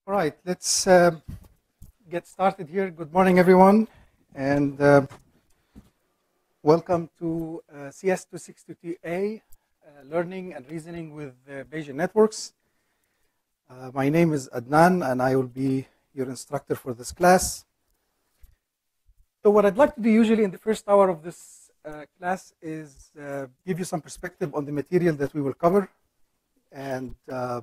All right, let's get started here. Good morning, everyone, and welcome to CS262TA, Learning and Reasoning with Bayesian Networks. My name is Adnan, and I will be your instructor for this class. So what I'd like to do usually in the first hour of this class is give you some perspective on the material that we will cover and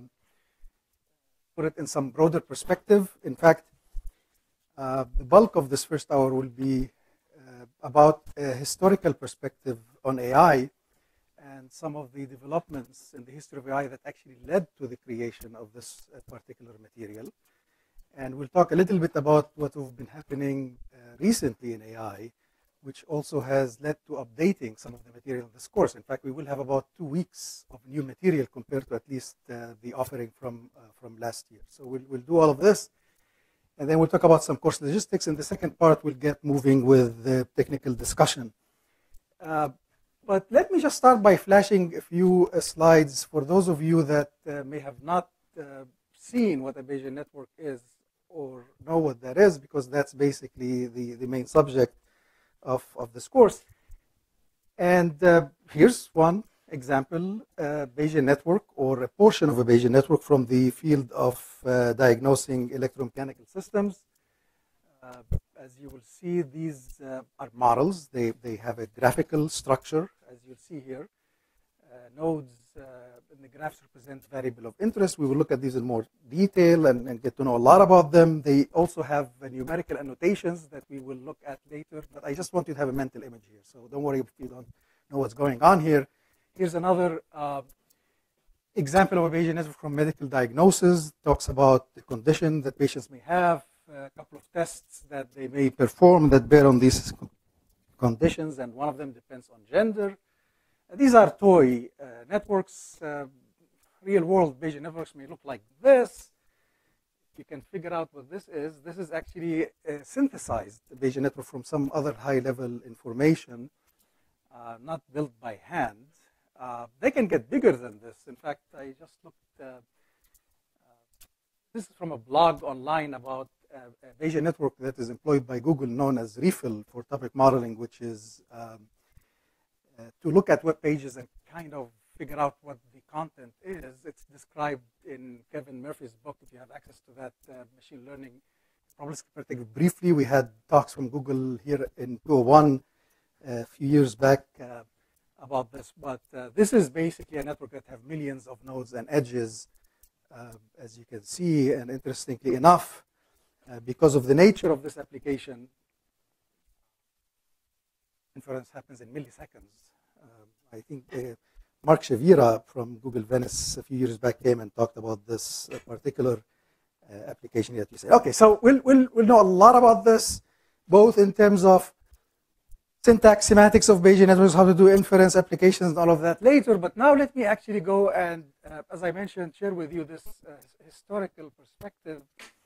put it in some broader perspective. In fact, the bulk of this first hour will be about a historical perspective on AI and some of the developments in the history of AI that actually led to the creation of this particular material. And we'll talk a little bit about what has been happening recently in AI, which also has led to updating some of the material in this course. In fact, we will have about 2 weeks of new material compared to at least the offering from last year. So we'll do all of this, and then we'll talk about some course logistics. In the second part, we'll get moving with the technical discussion. But let me just start by flashing a few slides for those of you that may have not seen what a Bayesian network is or know what that is, because that's basically the main subject of this course. And here's one example, Bayesian network, or a portion of a Bayesian network from the field of diagnosing electromechanical systems. As you will see, these are models. They have a graphical structure, as you'll see here. Nodes in the graphs represent variable of interest. We will look at these in more detail and get to know a lot about them. They also have numerical annotations that we will look at later, but I just want you to have a mental image here. So don't worry if you don't know what's going on here. Here's another example of a Bayesian network from medical diagnosis. Talks about the condition that patients may have, a couple of tests that they may perform that bear on these conditions, and one of them depends on gender. These are toy networks. Real-world Bayesian networks may look like this. If you can figure out what this is actually a synthesized Bayesian network from some other high-level information, not built by hand. They can get bigger than this. In fact, I just looked. This is from a blog online about a Bayesian network that is employed by Google, known as Refill for topic modeling, which is to look at web pages and kind of figure out what the content is. It's described in Kevin Murphy's book, if you have access to that, machine learning probabilistic predictive. Briefly, we had talks from Google here in 201 a few years back about this, but this is basically a network that have millions of nodes and edges, as you can see. And interestingly enough, because of the nature of this application, inference happens in milliseconds. I think Mark Shavira from Google Venice a few years back came and talked about this particular application that you said. Okay, so we'll know a lot about this, both in terms of syntax, semantics of Bayesian networks, how to do inference applications, and all of that later. But now let me actually go and, as I mentioned, share with you this historical perspective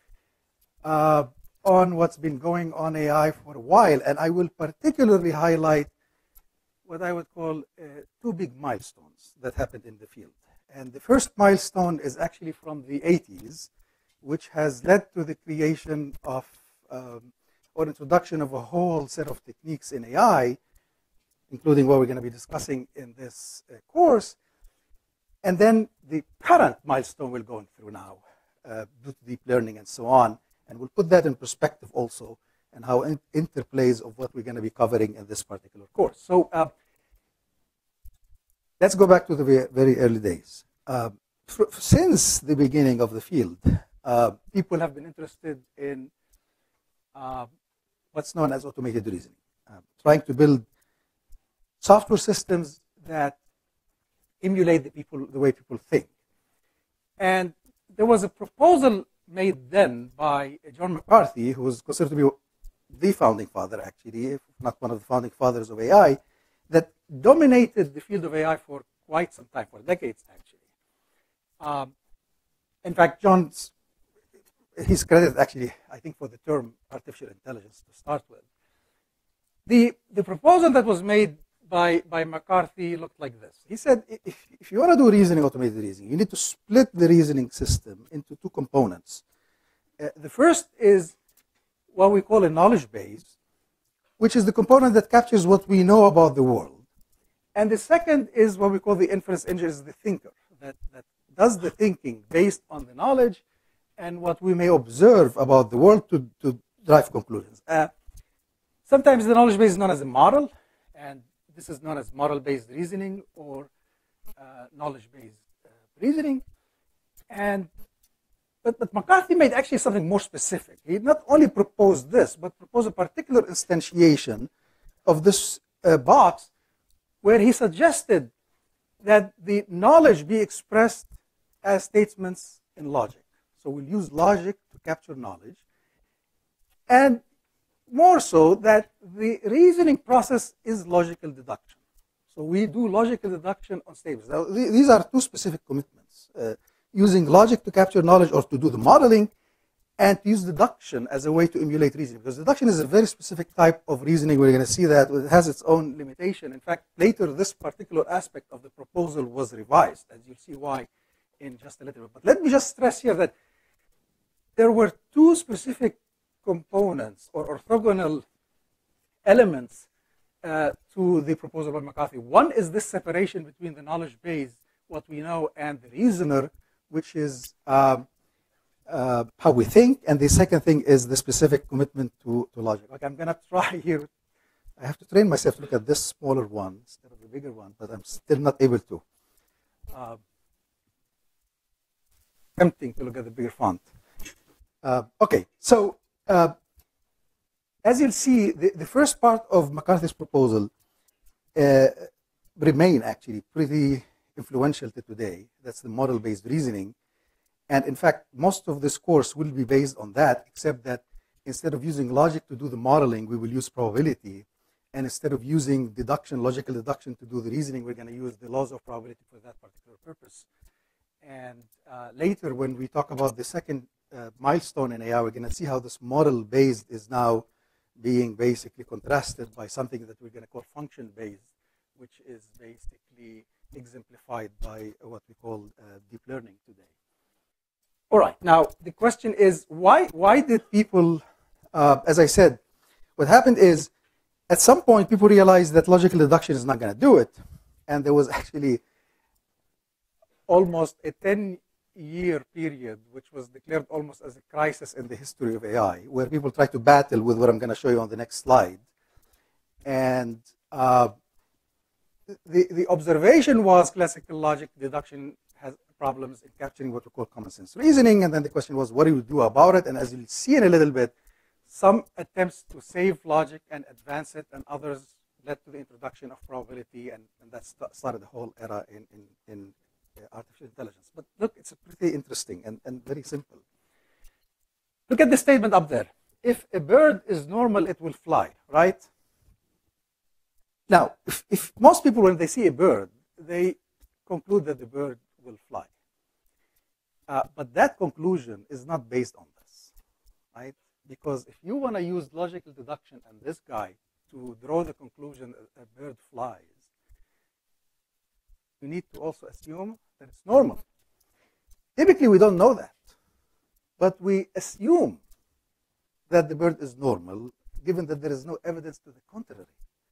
on what's been going on AI for a while. And I will particularly highlight what I would call 2 big milestones that happened in the field. And the first milestone is actually from the 80s, which has led to the creation of or introduction of a whole set of techniques in AI, including what we're going to be discussing in this course. And then the current milestone we're going through now, due to deep learning and so on. And we'll put that in perspective also, and how it interplays of what we're going to be covering in this particular course. So let's go back to the very early days. Since the beginning of the field, people have been interested in what's known as automated reasoning, trying to build software systems that emulate the way people think. And there was a proposal made then by John McCarthy, who was considered to be the founding father, actually, if not one of the founding fathers of AI, that dominated the field of AI for quite some time, for decades, actually. In fact, he's credited, actually, I think, for the term artificial intelligence to start with. The proposal that was made by McCarthy looked like this. He said, if you want to do reasoning, automated reasoning, you need to split the reasoning system into 2 components. The first is what we call a knowledge base, which is the component that captures what we know about the world. And the second is what we call the inference engine, is the thinker, that does the thinking based on the knowledge and what we may observe about the world to drive conclusions. Sometimes the knowledge base is known as a model, and this is known as model-based reasoning or knowledge-based reasoning. But McCarthy made actually something more specific. He not only proposed this, but proposed a particular instantiation of this box where he suggested that the knowledge be expressed as statements in logic. So we'll use logic to capture knowledge. And more so that the reasoning process is logical deduction. So we do logical deduction on statements. Now, these are two specific commitments. Using logic to capture knowledge or to do the modeling, and to use deduction as a way to emulate reasoning. Because deduction is a very specific type of reasoning. We're going to see that it has its own limitation. In fact, later this particular aspect of the proposal was revised, as you'll see why in just a little bit. But let me just stress here that there were two specific components or orthogonal elements to the proposal by McCarthy. One is this separation between the knowledge base, what we know, and the reasoner, which is how we think. And the second thing is the specific commitment to logic. Like, I'm going to try here. I have to train myself to look at this smaller one instead of the bigger one, but I'm still not able to. Tempting to look at the bigger font. Okay, so as you'll see, the first part of McCarthy's proposal remain actually pretty influential to today. That's the model-based reasoning. And in fact, most of this course will be based on that, except that instead of using logic to do the modeling, we will use probability. And instead of using deduction, logical deduction to do the reasoning, we're going to use the laws of probability for that particular purpose. And later, when we talk about the second milestone in AI, we're going to see how this model-based is now being basically contrasted by something that we're going to call function-based, which is basically exemplified by what we call deep learning today. All right, now the question is, why did people, as I said, what happened is, at some point people realized that logical deduction is not going to do it. And there was actually almost a 10-year period, which was declared almost as a crisis in the history of AI, where people tried to battle with what I'm going to show you on the next slide. And the observation was classical logic deduction has problems in capturing what we call common sense reasoning. And then the question was, what do you do about it? And as you'll see in a little bit, some attempts to save logic and advance it, and others led to the introduction of probability, and that started the whole era in artificial intelligence. But look, it's pretty interesting and very simple. Look at the statement up there. If a bird is normal, it will fly, right? Now, if most people, when they see a bird, they conclude that the bird will fly. But that conclusion is not based on this, right? Because if you want to use logical deduction and this guy to draw the conclusion that a bird flies, you need to also assume that it's normal. Typically, we don't know that. But we assume that the bird is normal, given that there is no evidence to the contrary.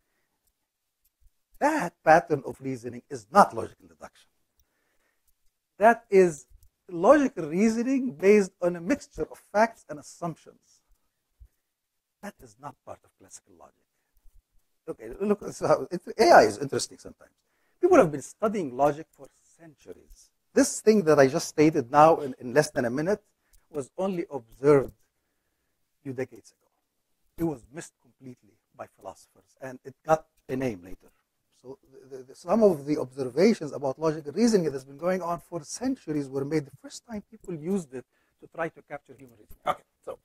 That pattern of reasoning is not logical deduction. That is logical reasoning based on a mixture of facts and assumptions. That is not part of classical logic. Okay, look, so AI is interesting sometimes. People have been studying logic for centuries. This thing that I just stated now in less than a minute was only observed a few decades ago. It was missed completely by philosophers, and it got a name later. So some of the observations about logical reasoning that has been going on for centuries were made the first time people used it to try to capture human reasoning. Okay, so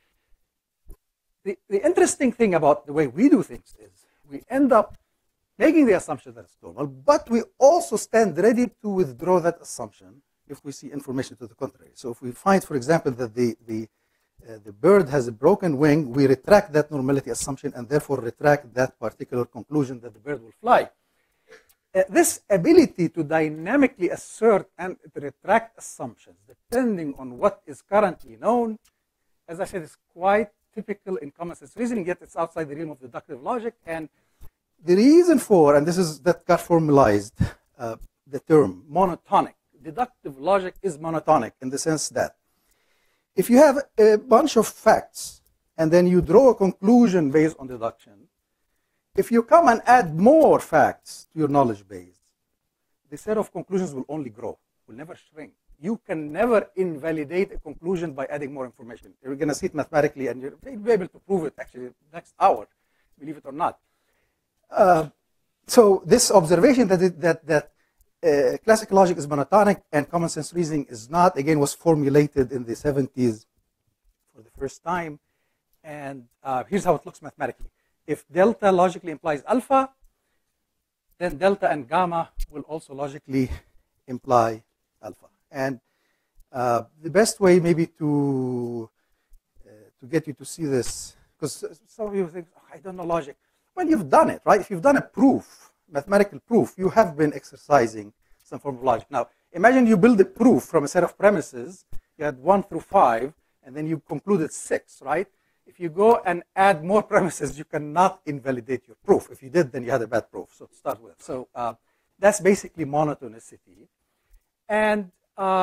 the interesting thing about the way we do things is we end up making the assumption that it's normal, but we also stand ready to withdraw that assumption if we see information to the contrary. So if we find, for example, that the bird has a broken wing, we retract that normality assumption and therefore retract that particular conclusion that the bird will fly. This ability to dynamically assert and retract assumptions depending on what is currently known as I said, is quite typical in common sense reasoning, yet it's outside the realm of deductive logic. And the reason for, and this is that got formalized, the term monotonic. Deductive logic is monotonic in the sense that if you have a bunch of facts and then you draw a conclusion based on deduction, if you come and add more facts to your knowledge base, the set of conclusions will only grow, will never shrink. You can never invalidate a conclusion by adding more information. You're going to see it mathematically, and you'll be able to prove it actually next hour, believe it or not. So this observation that classical logic is monotonic and common sense reasoning is not, again, was formulated in the 70s for the first time. And here's how it looks mathematically. If delta logically implies alpha, then delta and gamma will also logically imply alpha. And the best way maybe to get you to see this, because some of you think, oh, I don't know logic. Well, you've done it, right? If you've done a proof, mathematical proof, you have been exercising some form of logic. Now, imagine you build a proof from a set of premises. You had 1 through 5, and then you concluded 6, right? If you go and add more premises, you cannot invalidate your proof. If you did, then you had a bad proof, so to start with. So that's basically monotonicity. And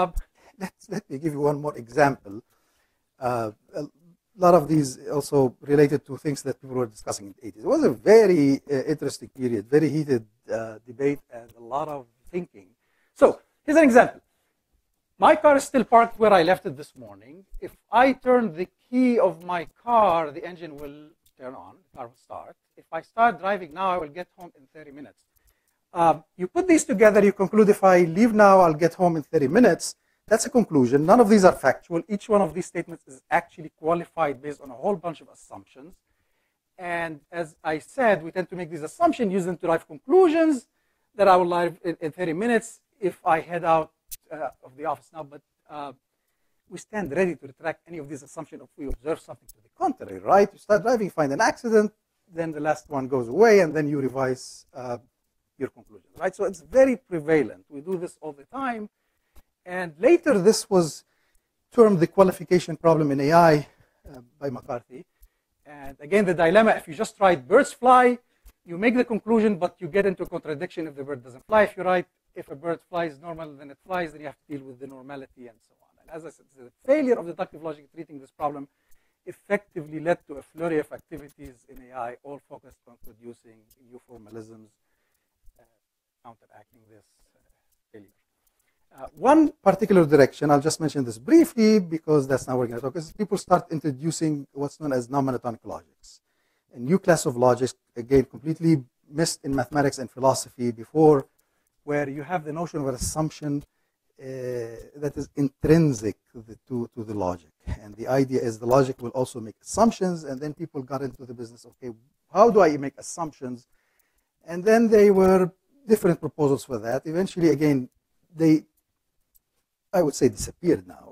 let me give you one more example. A lot of these also related to things that people were discussing in the 80s. It was a very interesting period, very heated debate, and a lot of thinking. So here's an example. My car is still parked where I left it this morning. If I turn the key of my car, the engine will turn on, the car will start. If I start driving now, I will get home in 30 minutes. You put these together, you conclude if I leave now, I'll get home in 30 minutes. That's a conclusion. None of these are factual. Each one of these statements is actually qualified based on a whole bunch of assumptions. And as I said, we tend to make these assumptions, use them to derive conclusions that I will arrive in 30 minutes if I head out of the office now. But we stand ready to retract any of these assumptions if we observe something to the contrary, right? You start driving, find an accident, then the last one goes away, and then you revise your conclusions, right? So it's very prevalent. We do this all the time. And later, this was termed the qualification problem in AI by McCarthy. And again, the dilemma, if you just write birds fly, you make the conclusion, but you get into a contradiction if the bird doesn't fly. If you write, if a bird flies normal, then it flies, then you have to deal with the normality and so on. And as I said, the failure of deductive logic treating this problem effectively led to a flurry of activities in AI, all focused on producing new formalisms, counteracting this failure. One particular direction, I'll just mention this briefly because that's not what we're going to talk, is people start introducing what's known as non-monotonic logics. A new class of logics, again, completely missed in mathematics and philosophy before, where you have the notion of an assumption that is intrinsic to the logic. And the idea is the logic will also make assumptions, and then people got into the business, okay, how do I make assumptions? And then there were different proposals for that. Eventually, again, they, I would say, disappeared now.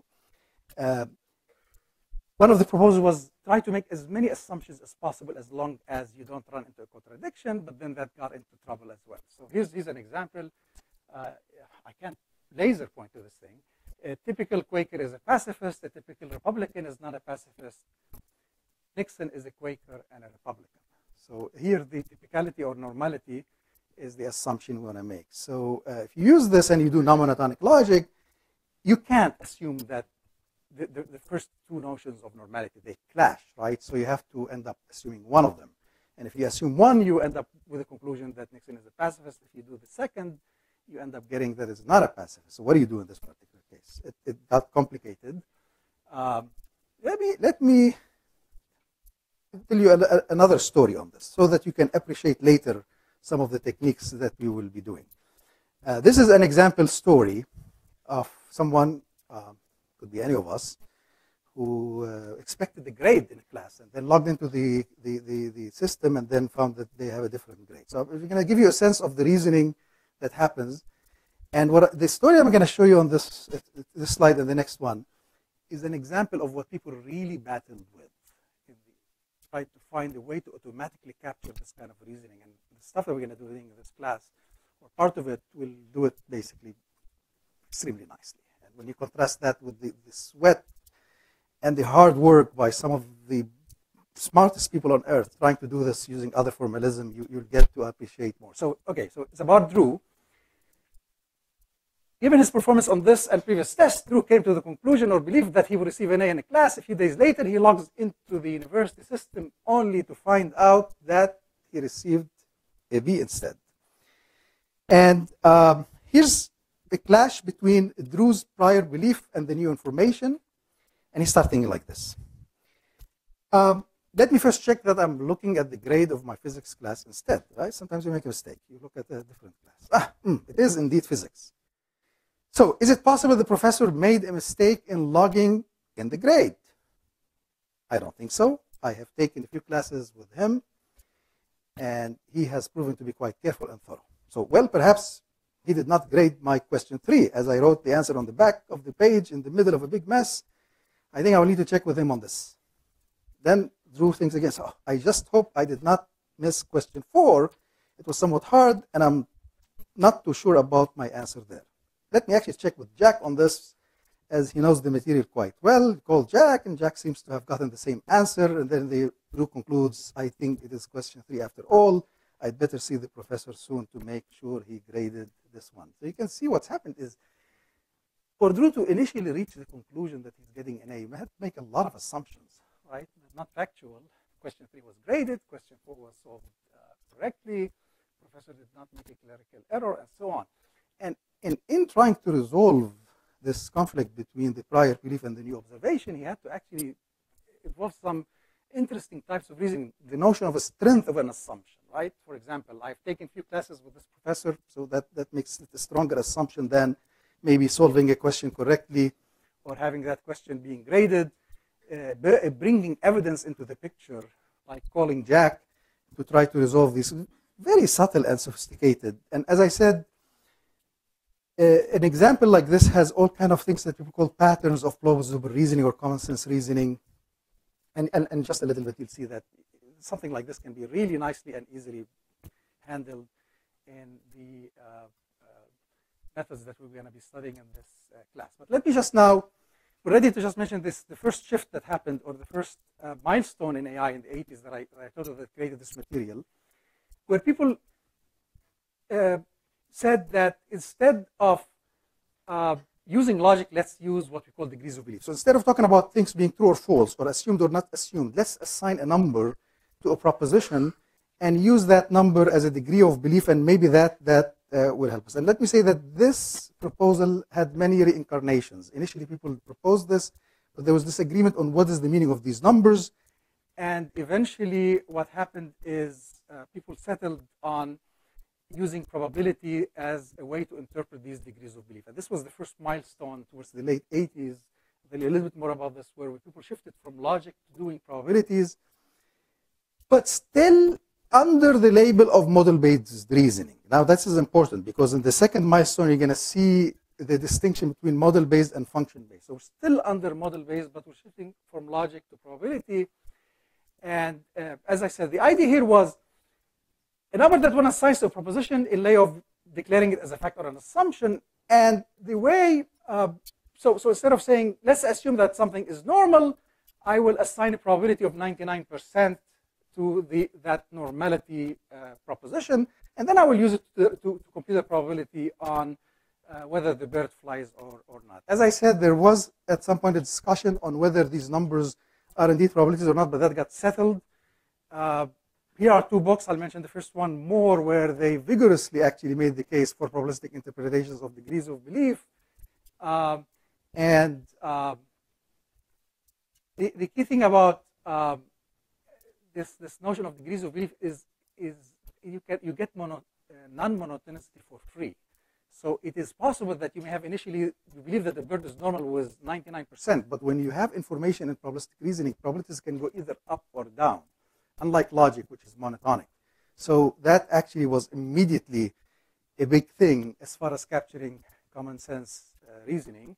One of the proposals was try to make as many assumptions as possible as long as you don't run into a contradiction, but then that got into trouble as well. So here's an example. I can't laser point to this thing. A typical Quaker is a pacifist. A typical Republican is not a pacifist. Nixon is a Quaker and a Republican. So here the typicality or normality is the assumption we want to make. So if you use this and you do non-monotonic logic, you can't assume that the first two notions of normality, they clash, right? So you have to end up assuming one of them. And if you assume one, you end up with a conclusion that Nixon is a pacifist. If you do the second, you end up getting that it's not a pacifist. So what do you do in this particular case? It got complicated. Let me tell you another story on this so that you can appreciate later some of the techniques that we will be doing. This is an example story of someone, could be any of us, who expected a grade in a class and then logged into the system and then found that they have a different grade. So we're going to give you a sense of the reasoning that happens. And what the story I'm going to show you on this slide and the next one is an example of what people really battled with. Try to find a way to automatically capture this kind of reasoning. And the stuff that we're going to do in this class, or part of it, will do it basically extremely nicely. And when you contrast that with the sweat and the hard work by some of the smartest people on earth trying to do this using other formalism, you'll get to appreciate more. So, okay, so it's about Drew. Given his performance on this and previous tests, Drew came to the conclusion or believed that he would receive an A in a class. A few days later, he logs into the university system only to find out that he received a B instead. And here's the clash between Drew's prior belief and the new information. And he started thinking like this. Let me first check that I'm looking at the grade of my physics class instead, right? Sometimes you make a mistake. You look at a different class. It is indeed physics. So is it possible the professor made a mistake in logging in the grade? I don't think so. I have taken a few classes with him, and he has proven to be quite careful and thorough. So, well, perhaps he did not grade my question 3, as I wrote the answer on the back of the page in the middle of a big mess. I think I will need to check with him on this. Then Drew thinks again, so I just hope I did not miss question 4. It was somewhat hard, and I'm not too sure about my answer there. Let me actually check with Jack on this, as he knows the material quite well. Call Jack, and Jack seems to have gotten the same answer. And then Drew concludes, I think it is question 3 after all. I'd better see the professor soon to make sure he graded this one. So you can see what's happened is, for Drew to initially reach the conclusion that he's getting an A, you had to make a lot of assumptions, right? Not factual. Question 3 was graded. Question 4 was solved correctly. The professor did not make a clerical error, and so on. And in trying to resolve this conflict between the prior belief and the new observation, he had to actually involve some interesting types of reasoning. The notion of a strength of an assumption, right? For example, I've taken a few classes with this professor, so that makes it a stronger assumption than maybe solving a question correctly or having that question being graded. Bringing evidence into the picture, like calling Jack to try to resolve these, very subtle and sophisticated. And as I said, an example like this has all kinds of things that people call patterns of plausible reasoning or common sense reasoning. And just a little bit, you'll see that something like this can be really nicely and easily handled in the methods that we're going to be studying in this class. But let me just now, we're ready to just mention this, the first shift that happened, or the first milestone in AI in the 80s that I thought of that created this material, where people said that instead of using logic, let's use what we call degrees of belief. So instead of talking about things being true or false, or assumed or not assumed, let's assign a number to a proposition and use that number as a degree of belief, and maybe that will help us. And let me say that this proposal had many reincarnations. Initially, people proposed this, but there was disagreement on what is the meaning of these numbers. And eventually, what happened is people settled on using probability as a way to interpret these degrees of belief. And this was the first milestone towards the late 80s. I'll tell you a little bit more about this, where people shifted from logic to doing probabilities, but still under the label of model-based reasoning. Now, this is important because in the second milestone, you're going to see the distinction between model-based and function-based. So we're still under model-based, but we're shifting from logic to probability. And as I said, the idea here was a number that one assigns to a proposition in lieu of declaring it as a fact or an assumption. And the way, so instead of saying, let's assume that something is normal, I will assign a probability of 99% to that normality proposition, and then I will use it to compute the probability on whether the bird flies or not. As I said, there was at some point a discussion on whether these numbers are indeed probabilities or not, but that got settled. Here are 2 books. I'll mention the first one more, where they vigorously actually made the case for probabilistic interpretations of degrees of belief. The key thing about this notion of degrees of belief is you get non-monotonicity for free. So it is possible that you may have initially, you believe that the bird is normal with 99%, but when you have information in probabilistic reasoning, probabilities can go either up or down, unlike logic, which is monotonic. So that actually was immediately a big thing as far as capturing common sense reasoning.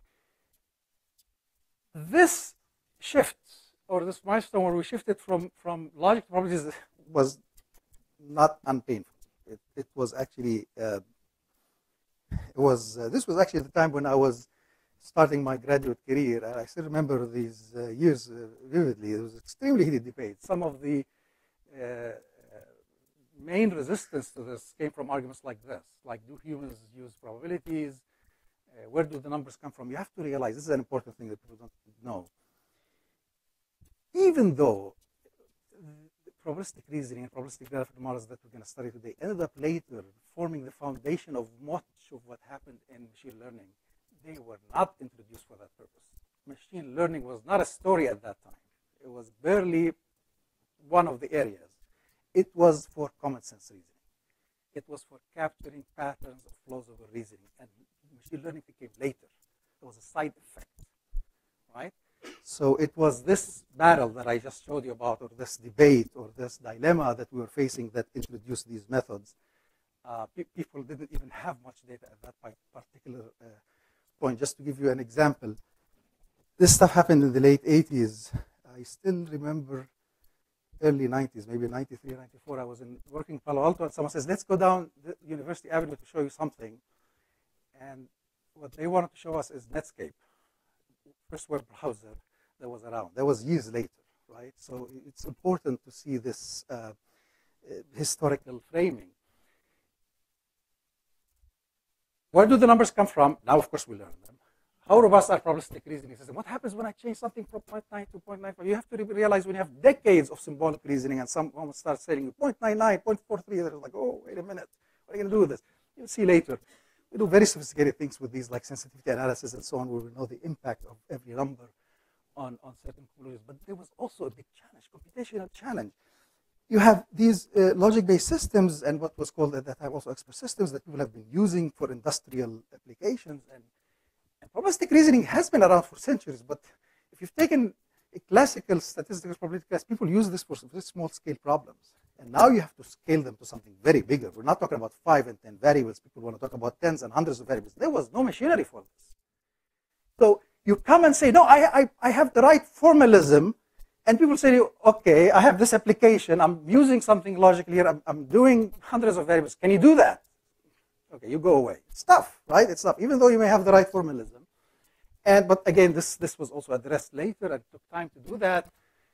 This shift, or this milestone where we shifted from logic to probabilities, was not unpainful. It was actually, this was actually the time when I was starting my graduate career, and I still remember these years vividly. There was extremely heated debate. Some of the main resistance to this came from arguments like this, like, do humans use probabilities? Where do the numbers come from? You have to realize, this is an important thing that people don't know. Even though probabilistic reasoning and probabilistic graphical models that we're going to study today ended up later forming the foundation of much of what happened in machine learning, they were not introduced for that purpose. Machine learning was not a story at that time. It was barely one of the areas. It was for common sense reasoning. It was for capturing patterns of plausible reasoning, and machine learning became later. It was a side effect, right? So it was this battle that I just showed you about, or this debate, or this dilemma that we were facing that introduced these methods. People didn't even have much data at that particular point. Just to give you an example, this stuff happened in the late 80s. I still remember early 90s, maybe 93, 94. I was working in Palo Alto, and someone says, let's go down the University Avenue to show you something. And what they wanted to show us is Netscape, first web browser that was around. That was years later, right? So it's important to see this historical framing. Where do the numbers come from? Now, of course, we learn them. How robust are probabilistic reasoning systems? What happens when I change something from 0.9 to 0.95? You have to realize when you have decades of symbolic reasoning and someone starts saying 0.99, 0.43, they're like, oh, wait a minute, what are you going to do with this? You'll see later. We do very sophisticated things with these, like sensitivity analysis and so on, where we know the impact of every number on certain conclusions. But there was also a big challenge, computational challenge. You have these logic-based systems and what was called at that time also expert systems that people have been using for industrial applications. And probabilistic reasoning has been around for centuries, but if you've taken a classical statistical probability class, people use this for very small-scale problems. And now you have to scale them to something very bigger. We're not talking about 5 and 10 variables. People want to talk about tens and hundreds of variables. There was no machinery for this. So you come and say, no, I have the right formalism. And people say, okay, I have this application. I'm using something logical here. I'm doing hundreds of variables. Can you do that? Okay, you go away. It's tough, right? It's tough, even though you may have the right formalism. But again, this was also addressed later. It took time to do that.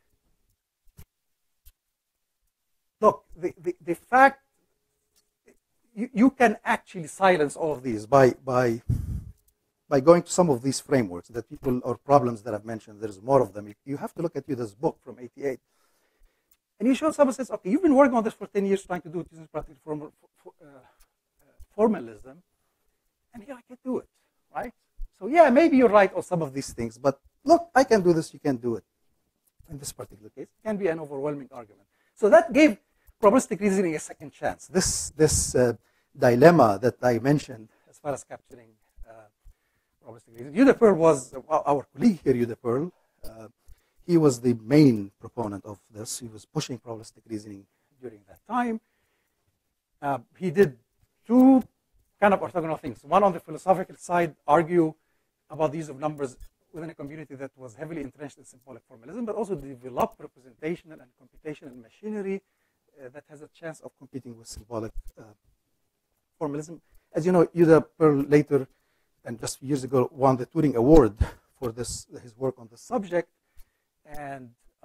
Look, the fact you can actually silence all of these by going to some of these frameworks that people, or problems that I've mentioned. There's more of them. You have to look at this book from '88, and you show someone says, okay, you've been working on this for 10 years, trying to do it using practical formalism, and here I can do it, right? So yeah, maybe you're right on some of these things, but look, I can do this. You can do it. In this particular case, it can be an overwhelming argument. So that gave probabilistic reasoning a second chance. This dilemma that I mentioned as far as capturing probabilistic reasoning. Hugh Pearl was our colleague here, Hugh Pearl. He was the main proponent of this. He was pushing probabilistic reasoning during that time. He did two kind of orthogonal things. One, on the philosophical side, argue about the use of numbers within a community that was heavily entrenched in symbolic formalism, but also develop representational and computational machinery that has a chance of competing with symbolic formalism. As you know, Hugh Pearl later, and just years ago, won the Turing Award for his work on the subject. And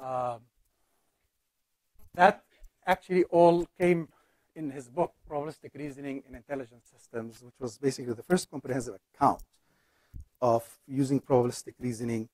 that actually all came in his book, Probabilistic Reasoning in Intelligent Systems, which was basically the first comprehensive account of using probabilistic reasoning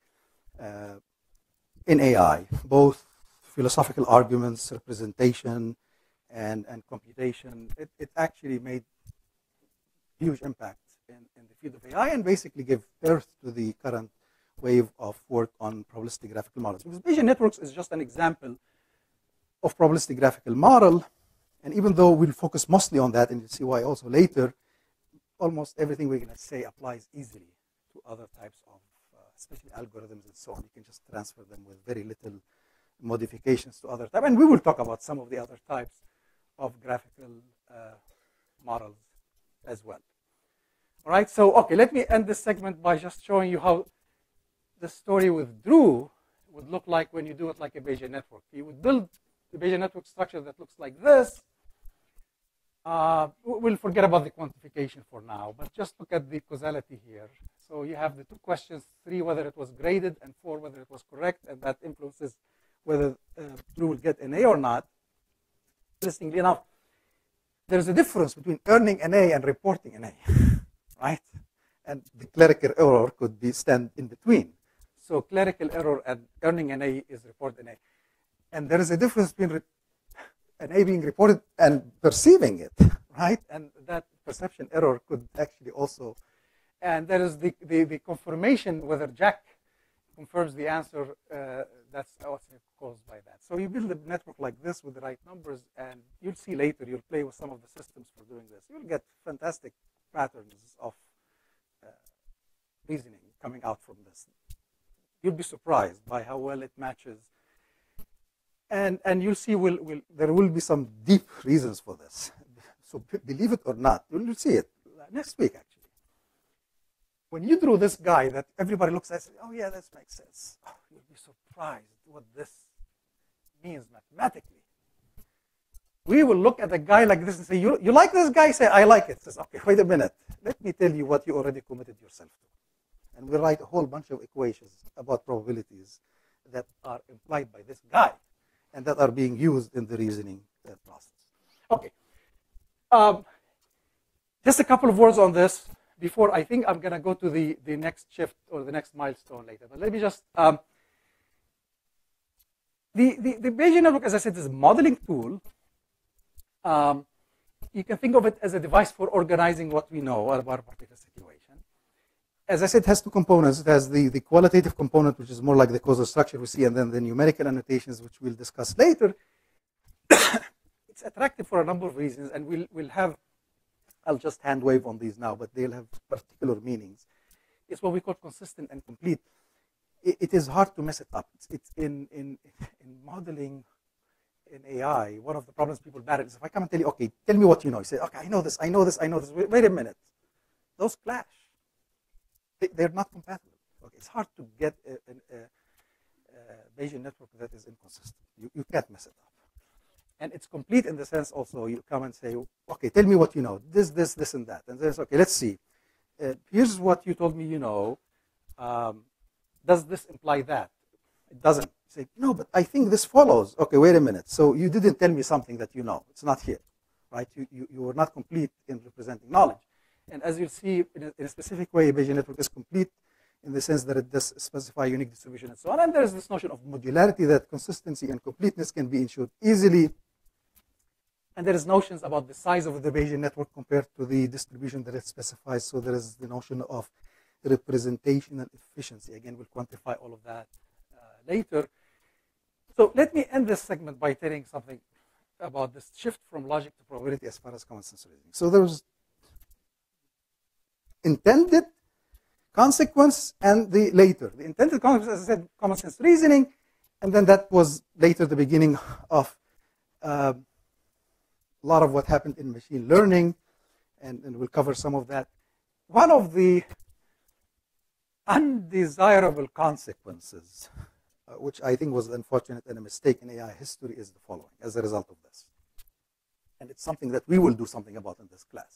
in AI, both philosophical arguments, representation, and computation. It actually made huge impact in the field of AI and basically gave birth to the current wave of work on probabilistic graphical models. Because Bayesian networks is just an example of probabilistic graphical model. And even though we'll focus mostly on that, and you'll see why also later, almost everything we're going to say applies easily to other types of, especially algorithms and so on. You can just transfer them with very little modifications to other types. And we will talk about some of the other types of graphical models as well. All right, so okay, let me end this segment by just showing you how the story with Drew would look like when you do it like a Bayesian network. You would build the Bayesian network structure that looks like this. We'll forget about the quantification for now, but just look at the causality here. So you have the two questions, 3 whether it was graded and 4 whether it was correct, and that influences whether you will get an A or not. Interestingly enough, there's a difference between earning an A and reporting an A, right? And the clerical error could be stand in between. So clerical error and earning an A is report an A. And there is a difference between an A being reported and perceiving it, right? And that perception error could actually also, and there is the confirmation whether Jack confirms the answer, that's what's caused by that. So you build a network like this with the right numbers, and you'll see later, you'll play with some of the systems for doing this. You'll get fantastic patterns of reasoning coming out from this. You'll be surprised by how well it matches. And you'll see there will be some deep reasons for this. So believe it or not, you'll see it next week, actually. When you drew this guy that everybody looks at and says, oh, yeah, this makes sense. Oh, you'll be surprised what this means mathematically. We will look at a guy like this and say, you like this guy? Say, I like it. Says, okay, wait a minute. Let me tell you what you already committed yourself to. And we write a whole bunch of equations about probabilities that are implied by this guy and that are being used in the reasoning process. Okay. Just a couple of words on this before I think I'm going to go to the next shift or the next milestone later. But let me just, the Bayesian network, as I said, is a modeling tool. You can think of it as a device for organizing what we know about a particular situation. As I said, it has two components. It has the qualitative component, which is more like the causal structure we see, and then the numerical annotations, which we'll discuss later. It's attractive for a number of reasons, and we'll have, I'll just hand wave on these now, but they'll have particular meanings. It's what we call consistent and complete. It is hard to mess it up. It's in modeling in AI, one of the problems people battle is if I come and tell you, okay, tell me what you know. You say, okay, I know this, I know this, I know this. Wait a minute. Those clash. They're not compatible. Okay, it's hard to get a Bayesian network that is inconsistent. You can't mess it up. And it's complete in the sense also you come and say, okay, tell me what you know. This, and that. And then it's, okay, let's see. Here's what you told me you know. Does this imply that? It doesn't. You say, no, but I think this follows. Okay, wait a minute. So you didn't tell me something that you know. It's not here, right? You were not complete in representing knowledge. And as you'll see, in a specific way, a Bayesian network is complete in the sense that it does specify unique distribution and so on. And there's this notion of modularity, that consistency and completeness can be ensured easily. And there is notions about the size of the Bayesian network compared to the distribution that it specifies. So there is the notion of representational efficiency. Again, we'll quantify all of that later. So let me end this segment by telling something about this shift from logic to probability as far as common sense reasoning. So there's intended consequence and the later. The intended consequence, as I said, common sense reasoning, and then that was later the beginning of a lot of what happened in machine learning, and we'll cover some of that. One of the undesirable consequences, which I think was unfortunate and a mistake in AI history, is the following as a result of this. And it's something that we will do something about in this class.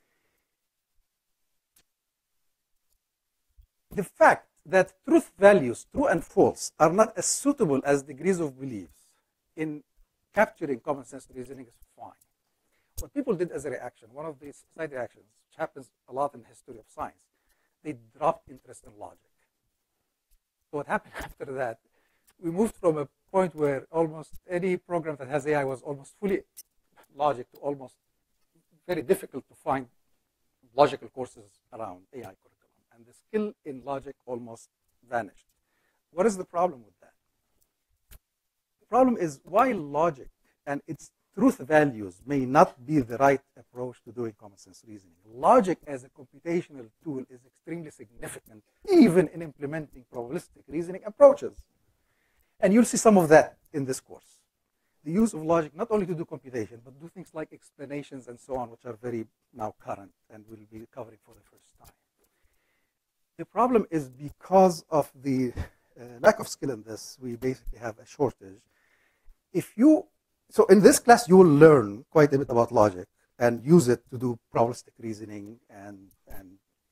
The fact that truth values, true and false, are not as suitable as degrees of beliefs in capturing common sense reasoning is fine. What people did as a reaction, one of these side reactions, which happens a lot in the history of science, they dropped interest in logic. So what happened after that, we moved from a point where almost any program that has AI was almost fully logic to almost very difficult to find logical courses around AI curriculum. And the skill in logic almost vanished. What is the problem with that? The problem is while logic and its truth values may not be the right approach to doing common sense reasoning, logic as a computational tool is extremely significant, even in implementing probabilistic reasoning approaches. And you'll see some of that in this course. The use of logic not only to do computation, but do things like explanations and so on, which are very now current and we'll be covering for the first time. The problem is because of the lack of skill in this, we basically have a shortage. So in this class, you will learn quite a bit about logic and use it to do probabilistic reasoning and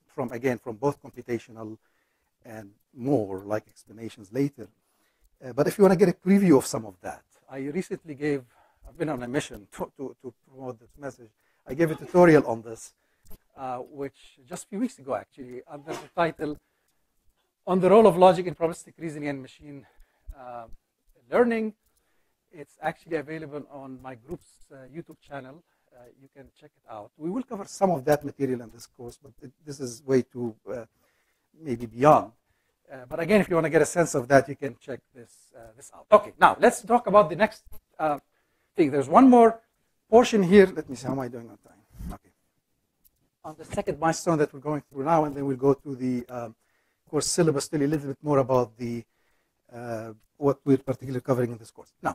from, again, from both computational and more like explanations later. But if you want to get a preview of some of that, I recently I've been on a mission to promote this message. I gave a tutorial on this, which just a few weeks ago, actually, under the title, On the Role of Logic in Probabilistic Reasoning and Machine Learning. It's actually available on my group's YouTube channel. You can check it out. We will cover some of that material in this course, but this is way too maybe beyond. But again, if you want to get a sense of that, you can check this out. Okay, now let's talk about the next thing. There's one more portion here. Let me see, how am I doing on time? Okay. On the second milestone that we're going through now, and then we'll go to the course syllabus, tell you a little bit more about the what we're particularly covering in this course. Now,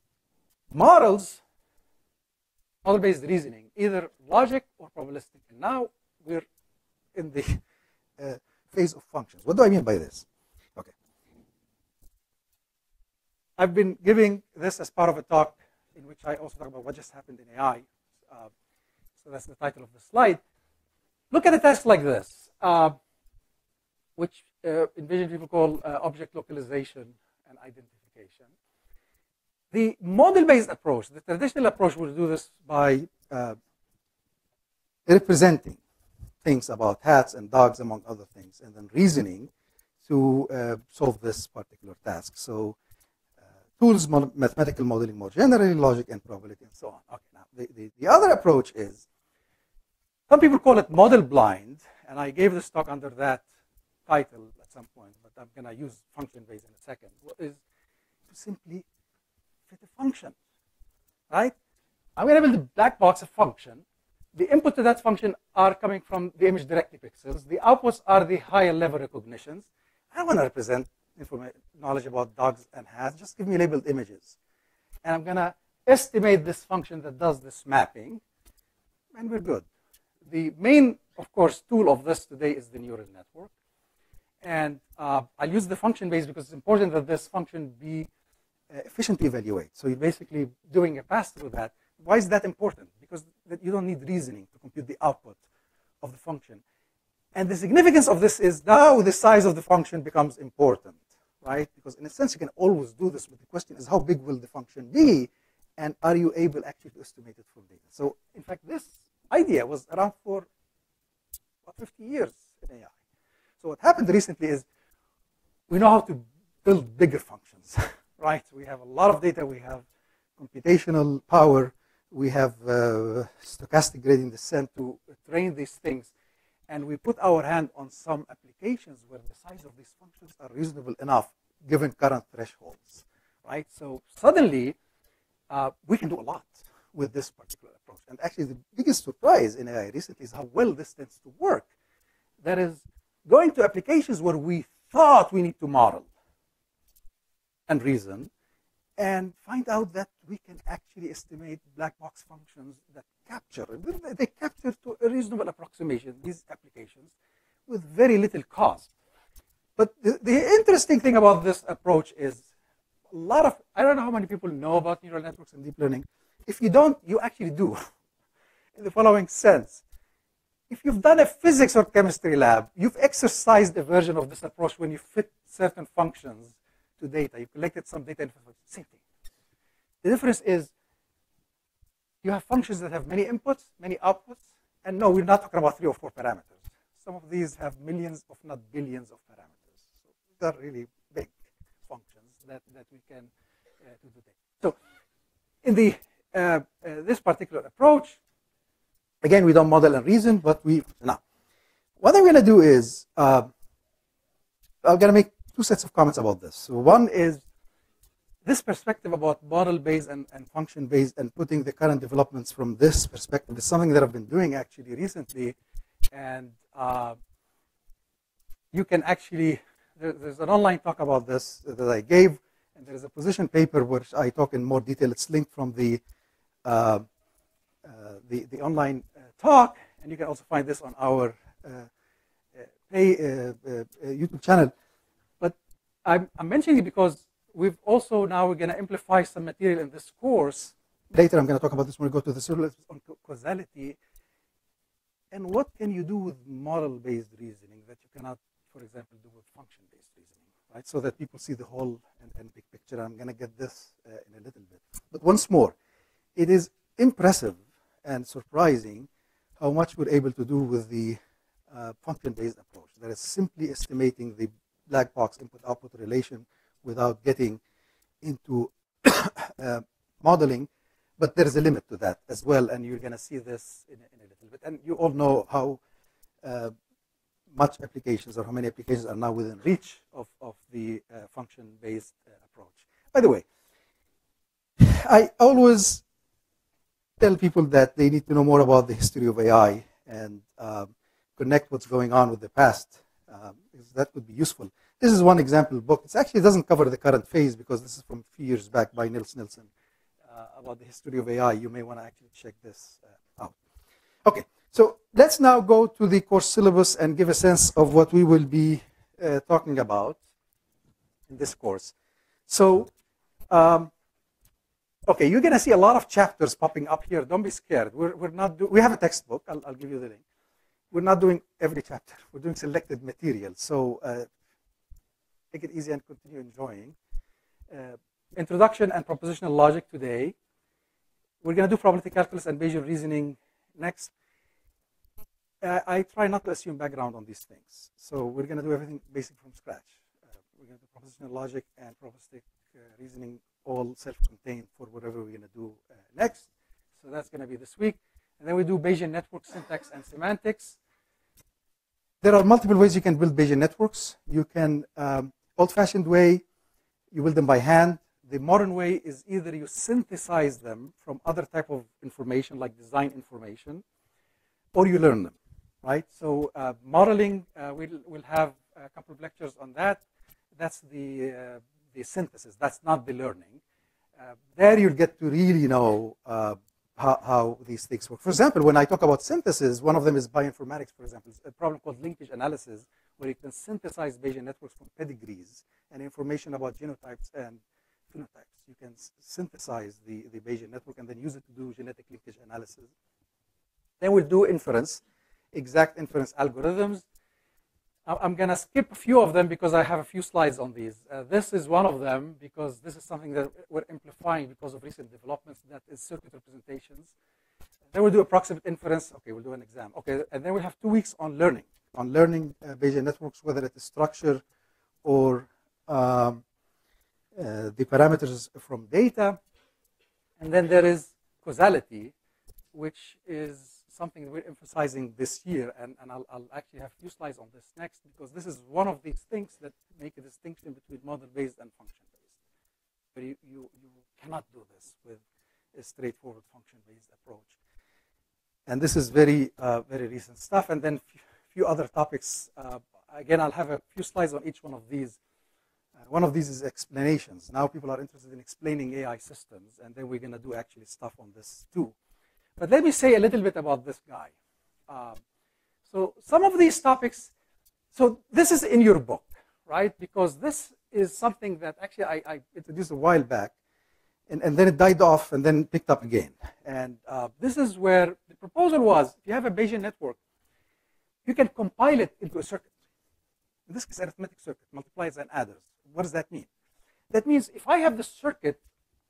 model-based reasoning, either logic or probabilistic. And now we're in the phase of functions. What do I mean by this? Okay. I've been giving this as part of a talk in which I also talk about what just happened in AI. So that's the title of the slide. Look at a task like this, which envision people call object localization and identification. The model-based approach, the traditional approach, will do this by representing things about hats and dogs, among other things, and then reasoning to solve this particular task. So tools, mathematical modeling more generally, logic and probability, and so on. Okay, now the other approach is, some people call it model blind, and I gave this talk under that title at some point, but I'm going to use function-based in a second, is to simply fit a function, right? I'm going to build a black box, a function. The input to that function are coming from the image directly pixels. The outputs are the higher level recognitions. I want to represent knowledge about dogs and hats. Just give me labeled images. And I'm going to estimate this function that does this mapping, and we're good. The main, of course, tool of this today is the neural network. And I'll use the function base because it's important that this function be efficient to evaluate. So you're basically doing a pass through that. Why is that important? Because you don't need reasoning to compute the output of the function. And the significance of this is now the size of the function becomes important, right? Because in a sense, you can always do this, but the question is, how big will the function be? And are you able actually to estimate it from data? So in fact, this idea was around for about 50 years in AI. So what happened recently is we know how to build bigger functions, right? We have a lot of data. We have computational power. We have stochastic gradient descent to train these things. And we put our hand on some applications where the size of these functions are reasonable enough given current thresholds, right? So suddenly, we can do a lot with this particular approach. And actually, the biggest surprise in AI recently is how well this tends to work. That is, going to applications where we thought we need to model and reason, and find out that we can actually estimate black box functions that they capture to a reasonable approximation these applications with very little cost. But the interesting thing about this approach is I don't know how many people know about neural networks and deep learning. If you don't, you actually do, in the following sense. If you've done a physics or chemistry lab, you've exercised a version of this approach when you fit certain functions to data. You collected some data and same thing. The difference is you have functions that have many inputs, many outputs, and no, we're not talking about 3 or 4 parameters. Some of these have millions, if not billions, of parameters. So these are really big functions that we can do today. So in this particular approach, again, we don't model and reason, but now, what I'm going to do is, I'm going to make 2 sets of comments about this. So one is this perspective about model-based and function-based and putting the current developments from this perspective is something that I've been doing actually recently. And you can actually, there's an online talk about this that I gave, and there is a position paper which I talk in more detail. It's linked from the online talk, and you can also find this on our YouTube channel. But I'm mentioning it because we're going to amplify some material in this course. Later, I'm going to talk about this when we go to the syllabus on causality. and what can you do with model-based reasoning that you cannot, for example, do with function-based reasoning, right? So that people see the whole and big picture. I'm going to get this in a little bit. But once more, it is impressive and surprising how much we're able to do with the function-based approach. That is simply estimating the black box input-output relation without getting into modeling. But there is a limit to that as well, and you're going to see this in a little bit. And you all know how much applications or how many applications are now within reach of the function-based approach. By the way, I always tell people that they need to know more about the history of AI and connect what's going on with the past, because that would be useful. This is one example book. It actually doesn't cover the current phase because this is from a few years back by Nils Nilsson about the history of AI. You may want to actually check this out. Okay, so let's now go to the course syllabus and give a sense of what we will be talking about in this course. So, okay, you're going to see a lot of chapters popping up here. Don't be scared. We have a textbook. I'll give you the link. We're not doing every chapter. We're doing selected material. So take it easy and continue enjoying. Introduction and propositional logic today. We're going to do probability calculus and Bayesian reasoning next. I try not to assume background on these things. So we're going to do everything basic from scratch. We're going to do propositional logic and probabilistic reasoning, all self-contained for whatever we're going to do next. So that's going to be this week. And then we do Bayesian networks, syntax, and semantics. There are multiple ways you can build Bayesian networks. You can, old-fashioned way, you build them by hand. The modern way is either you synthesize them from other type of information, like design information, or you learn them, right? So modeling, we'll have a couple of lectures on that. That's the synthesis. That's not the learning. There you'll get to really know how these things work. For example, when I talk about synthesis, one of them is bioinformatics, for example. It's a problem called linkage analysis, where you can synthesize Bayesian networks from pedigrees and information about genotypes and phenotypes. You can synthesize the Bayesian network and then use it to do genetic linkage analysis. Then we'll do inference, exact inference algorithms. I'm going to skip a few of them because I have a few slides on these. This is one of them because this is something that we're amplifying because of recent developments, that is circuit representations. Then we'll do approximate inference. Okay, we'll do an exam. Okay, and then we'll have 2 weeks on learning Bayesian networks, whether it is structure or the parameters from data. And then there is causality, which is something that we're emphasizing this year, and I'll actually have a few slides on this next, because this is one of these things that make a distinction between model-based and function-based. But you cannot do this with a straightforward function-based approach. And this is very, very recent stuff. And then a few other topics. Again, I'll have a few slides on each one of these. One of these is explanations. Now people are interested in explaining AI systems, and then we're going to do actually stuff on this too. But let me say a little bit about this guy. So some of these topics, so this is in your book, right? Because this is something that actually I introduced a while back, and then it died off and then picked up again. And this is where the proposal was, if you have a Bayesian network, you can compile it into a circuit. In this case, arithmetic circuit, multipliers and adders. What does that mean? That means if I have the circuit,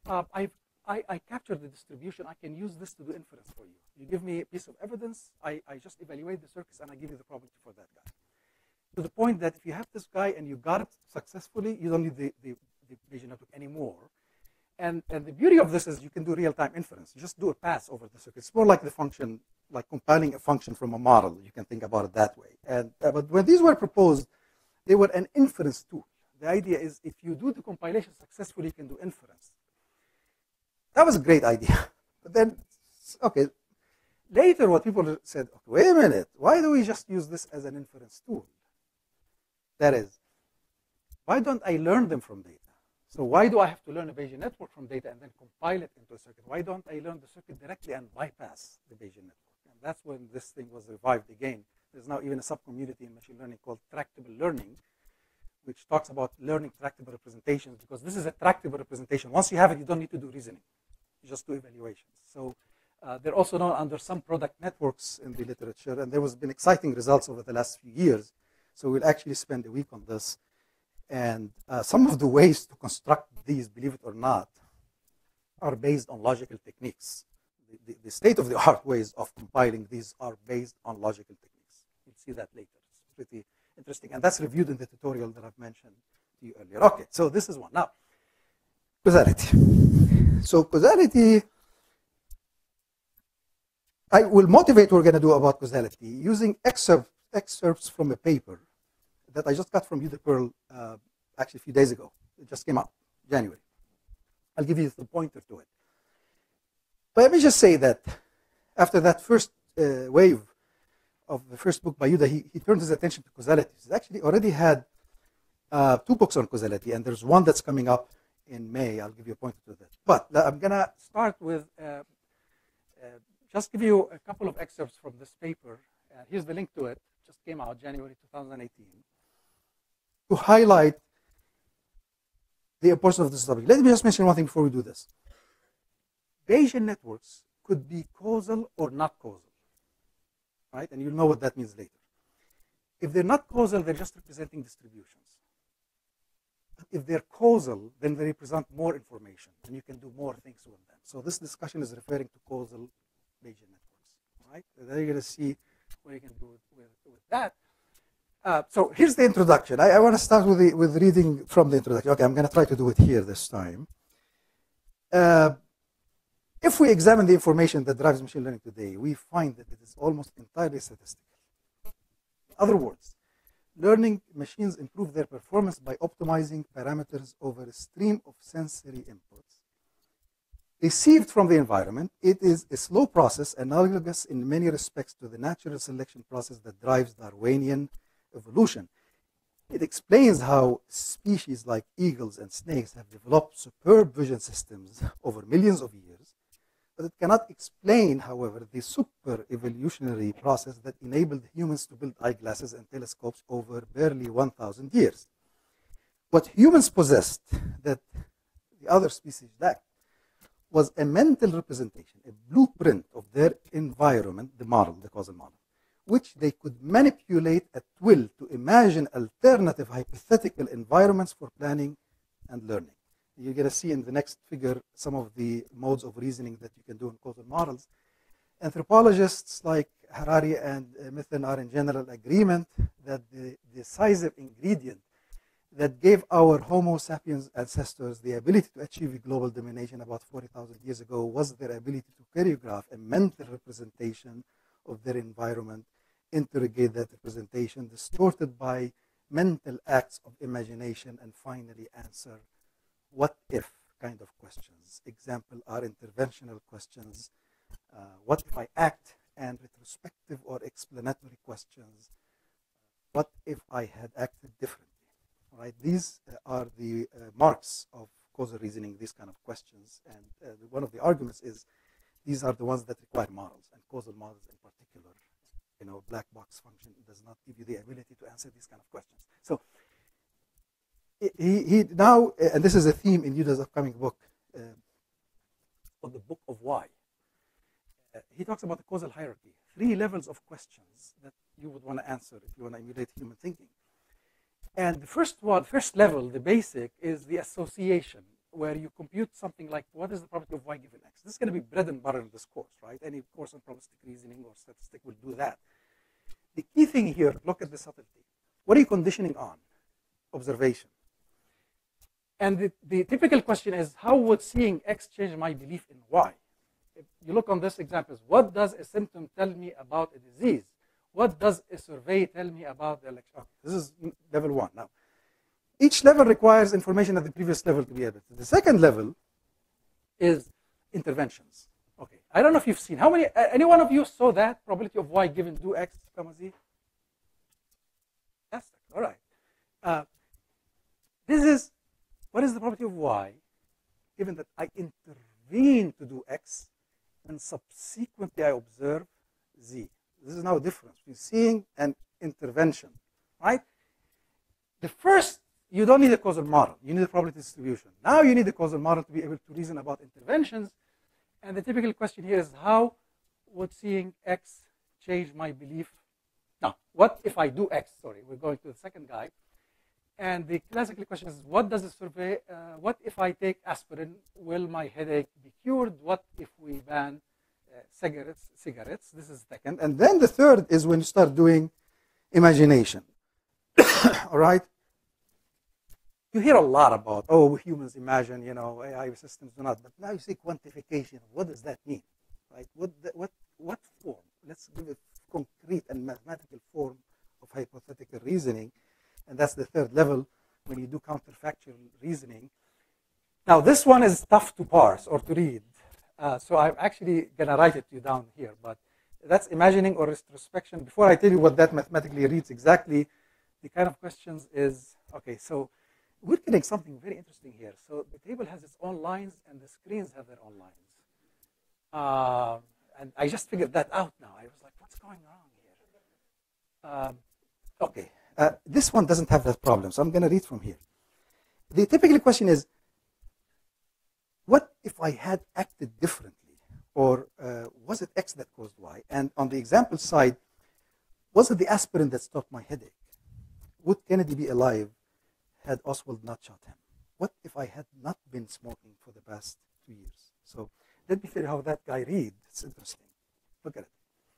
I capture the distribution. I can use this to do inference for you. You give me a piece of evidence. I just evaluate the circuits, and I give you the probability for that guy. To the point that if you have this guy and you got it successfully, you don't need the Bayesian network anymore. And the beauty of this is you can do real-time inference. You just do a pass over the circuit. It's more like the function, like compiling a function from a model. You can think about it that way. And but when these were proposed, they were an inference tool. The idea is if you do the compilation successfully, you can do inference. That was a great idea. But then, okay, later what people said, okay, wait a minute, why do we just use this as an inference tool? That is, why don't I learn them from data? So why do I have to learn a Bayesian network from data and then compile it into a circuit? Why don't I learn the circuit directly and bypass the Bayesian network? And that's when this thing was revived again. There's now even a sub-community in machine learning called tractable learning, which talks about learning tractable representations, because this is a tractable representation. Once you have it, you don't need to do reasoning. You just do evaluations. So They're also known under some product networks in the literature, and there has been exciting results over the last few years. So we'll actually spend a week on this. And some of the ways to construct these, believe it or not, are based on logical techniques. The state-of-the-art ways of compiling these are based on logical techniques. You'll see that later. It's pretty interesting. And that's reviewed in the tutorial that I've mentioned to you earlier. Okay, so this is one. Now, causality. So causality, I will motivate what we're going to do about causality using excerpts from a paper that I just got from UDePearl actually a few days ago. It just came out, January. I'll give you the pointer to it. But let me just say that after that first wave of the first book by Yuda, he turned his attention to causality. He's actually already had 2 books on causality, and there's one that's coming up in May. I'll give you a pointer to that. But I'm going to start with just give you a couple of excerpts from this paper. Here's the link to it. Just came out January 2018. To highlight the importance of this topic. Let me just mention one thing before we do this. Bayesian networks could be causal or not causal, right? And you'll know what that means later. If they're not causal, they're just representing distributions. If they're causal, then they represent more information, and you can do more things with them. So this discussion is referring to causal Bayesian networks, right? And then you're going to see what you can do with that. So here's the introduction. I want to start with reading from the introduction. Okay, I'm going to try to do it here this time. If we examine the information that drives machine learning today, we find that it is almost entirely statistical. In other words, learning machines improve their performance by optimizing parameters over a stream of sensory inputs received from the environment. It is a slow process, analogous in many respects to the natural selection process that drives Darwinian evolution. It explains how species like eagles and snakes have developed superb vision systems over millions of years, but it cannot explain, however, the super evolutionary process that enabled humans to build eyeglasses and telescopes over barely 1,000 years. What humans possessed that the other species lacked was a mental representation, a blueprint of their environment, the model, the causal model, which they could manipulate at will to imagine alternative hypothetical environments for planning and learning. You're going to see in the next figure some of the modes of reasoning that you can do in causal models. Anthropologists like Harari and Mithun are in general agreement that the decisive ingredient that gave our Homo sapiens ancestors the ability to achieve global domination about 40,000 years ago was their ability to choreograph a mental representation of their environment, interrogate that representation, distorted by mental acts of imagination, and finally answer what if kind of questions. Example are interventional questions, what if I act, and retrospective or explanatory questions, what if I had acted differently. Right? These are the marks of causal reasoning, these kind of questions, and one of the arguments is these are the ones that require models, and causal models in particular, black box function does not give you the ability to answer these kind of questions. So he now, and this is a theme in Yuda's upcoming book, on the Book of Why. He talks about the causal hierarchy, 3 levels of questions that you would want to answer if you want to emulate human thinking. And the first level, the basic, is the association, where you compute something like, what is the probability of y given x? This is going to be bread and butter in this course, right? Any course on probabilistic reasoning or statistic will do that. The key thing here, look at the subtlety. What are you conditioning on? Observation. And the typical question is, how would seeing x change my belief in y? If you look on this example, what does a symptom tell me about a disease? What does a survey tell me about the election? Okay, this is level 1. Now, each level requires information at the previous level to be able to. The second level is interventions. Okay, I don't know if you've seen. How many, any one of you saw that? Probability of y given do x, comma z? Yes, all right. This is, what is the probability of y given that I intervene to do x and subsequently I observe z? This is now a difference between seeing and intervention, right? The first, you don't need a causal model. You need a probability distribution. Now you need a causal model to be able to reason about interventions. And the typical question here is, how would seeing X change my belief? Now, what if I do X? Sorry, we're going to the second guy. And the classical question is, what does the survey, what if I take aspirin? Will my headache be cured? What if we ban cigarettes? This is the second. And then the third is when you start doing imagination. All right? You hear a lot about, oh, humans imagine, you know, AI systems do not. But now you see quantification. What does that mean? Right? What form? Let's give it concrete and mathematical form of hypothetical reasoning. And that's the third level when you do counterfactual reasoning. Now, this one is tough to parse or to read. So I'm actually going to write it to you down here. But that's imagining or retrospection. Before I tell you what that mathematically reads exactly, the kind of questions is, okay, so we're getting something very interesting here. So the table has its own lines, and the screens have their own lines. And I just figured that out now. I was like, what's going on here? Okay. This one doesn't have that problem, so I'm going to read from here. The typical question is, what if I had acted differently? Or was it X that caused Y? And on the example side, was it the aspirin that stopped my headache? Would Kennedy be alive had Oswald not shot him? What if I had not been smoking for the past 2 years? So let me figure how that guy reads. It's interesting. Look at it.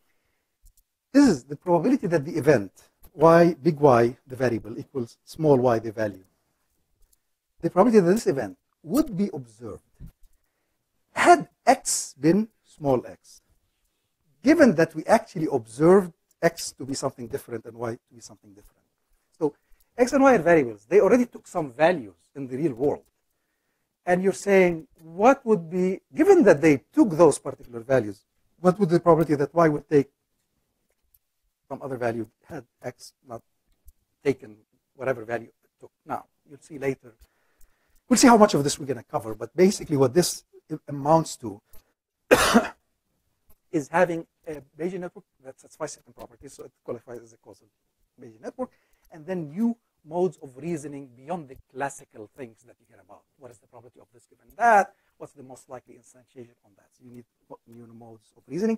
This is the probability that the event, y, big Y, the variable, equals small y, the value. The probability that this event would be observed had X been small x. Given that we actually observed X to be something different and Y to be something different. So X and Y are variables. They already took some values in the real world. And you're saying, what would be, given that they took those particular values, what would the probability that Y would take some other value had X not taken whatever value it took? Now, you'll see later. We'll see how much of this we're going to cover, but basically what this amounts to is having a Bayesian network that satisfies certain properties, so it qualifies as a causal Bayesian network, and then new modes of reasoning beyond the classical things that you hear about. What is the probability of this given that? What's the most likely instantiation on that? So you need new modes of reasoning,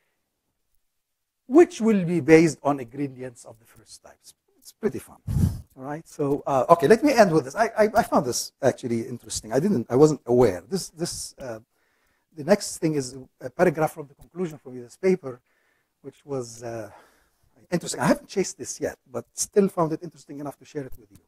which will be based on ingredients of the first types. It's pretty fun. All right. So okay, let me end with this. I found this actually interesting. I wasn't aware. The next thing is a paragraph from the conclusion from this paper, which was interesting. I haven't chased this yet, but still found it interesting enough to share it with you.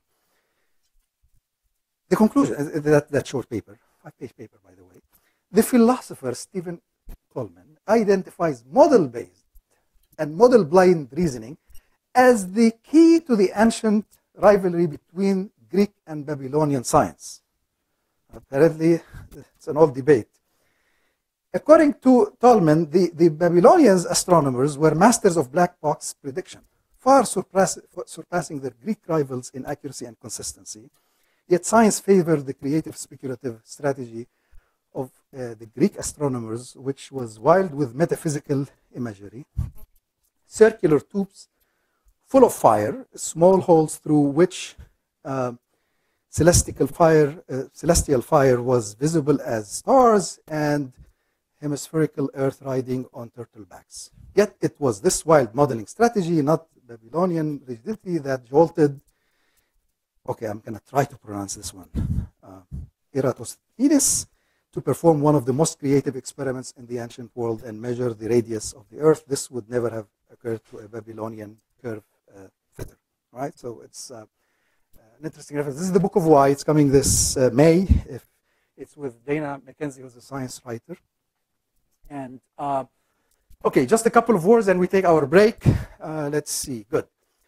The conclusion, that short paper, 5-page paper, by the way. The philosopher Stephen Coleman identifies model-based and model-blind reasoning as the key to the ancient rivalry between Greek and Babylonian science. Apparently, it's an old debate. According to Tolman, the Babylonian astronomers were masters of black box prediction, far surpassing their Greek rivals in accuracy and consistency. Yet science favored the creative, speculative strategy of the Greek astronomers, which was wild with metaphysical imagery. Circular tubes full of fire, small holes through which celestial fire was visible as stars, and hemispherical Earth riding on turtle backs. Yet it was this wild modeling strategy, not Babylonian rigidity, that jolted, okay, I'm going to try to pronounce this one, Eratosthenes, to perform one of the most creative experiments in the ancient world and measure the radius of the Earth. This would never have occurred to a Babylonian curve fitter. Right? So it's an interesting reference. This is the Book of Why. It's coming this May. It's with Dana McKenzie, who's a science writer. And okay, just a couple of words and we take our break. Let's see. Good.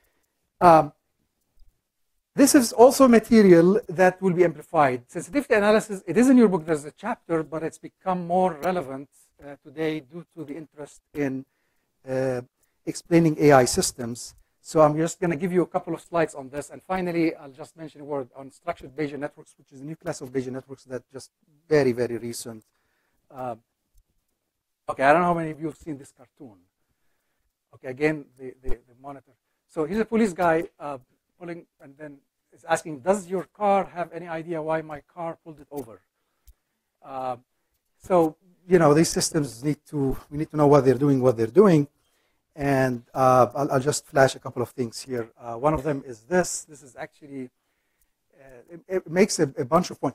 This is also material that will be amplified. Sensitivity analysis, it is in your book, there's a chapter, but it's become more relevant today due to the interest in explaining AI systems. So I'm just going to give you a couple of slides on this. And finally, I'll just mention a word on structured Bayesian networks, which is a new class of Bayesian networks that just very, very recent. Okay, I don't know how many of you have seen this cartoon. Okay, again, the monitor. So here's a police guy pulling, and then is asking, does your car have any idea why my car pulled it over? So these systems we need to know what they're doing. And I'll just flash a couple of things here. One of them is this. This is actually, it makes a bunch of points.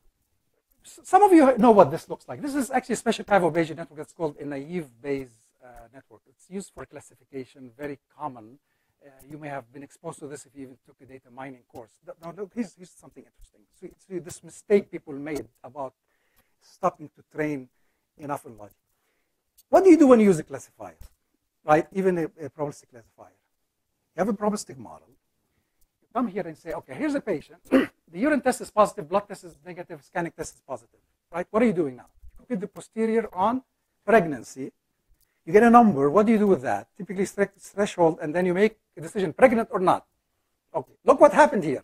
Some of you know what this looks like. This is actually a special type of Bayesian network that's called a naive Bayes network. It's used for classification, very common. You may have been exposed to this if you even took a data mining course. Now, look, here's something interesting. So this mistake people made about stopping to train enough in logic. What do you do when you use a classifier, right? Even a probabilistic classifier. You have a probabilistic model. You come here and say, okay, here's a patient. The urine test is positive, blood test is negative, scanning test is positive, right? What are you doing now? You compute the posterior on pregnancy. You get a number. What do you do with that? Typically, threshold, and then you make a decision, pregnant or not. Okay, look what happened here.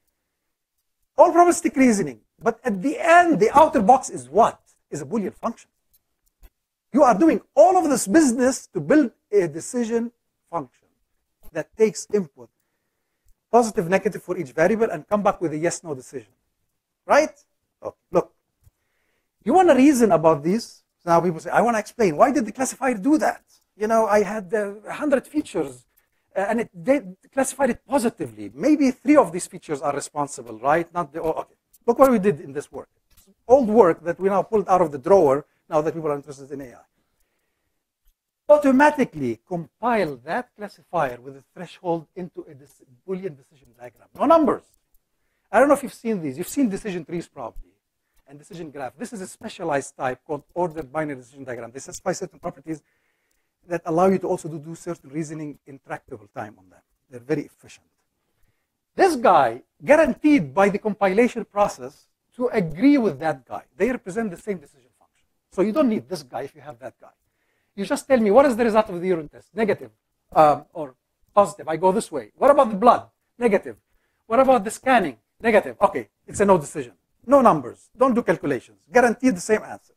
All probabilistic reasoning. But at the end, the outer box is what? Is a Boolean function. You are doing all of this business to build a decision function that takes input, positive, negative for each variable, and come back with a yes/no decision. Right? Okay, look. You want to reason about these? So now people say, I want to explain. Why did the classifier do that? I had 100 features, and they classified it positively. Maybe 3 of these features are responsible, right? Not the, okay. Look what we did in this work. It's old work that we now pulled out of the drawer now that people are interested in AI. Automatically compile that classifier with a threshold into a Boolean decision diagram. No numbers. I don't know if you've seen these. You've seen decision trees probably and decision graph. This is a specialized type called ordered binary decision diagram. They specify certain properties that allow you to also do certain reasoning in tractable time on them. They're very efficient. This guy guaranteed by the compilation process to agree with that guy. They represent the same decision function. So you don't need this guy if you have that guy. You just tell me, what is the result of the urine test? Negative or positive. I go this way. What about the blood? Negative. What about the scanning? Negative. Okay, it's a no decision. No numbers. Don't do calculations. Guaranteed the same answer.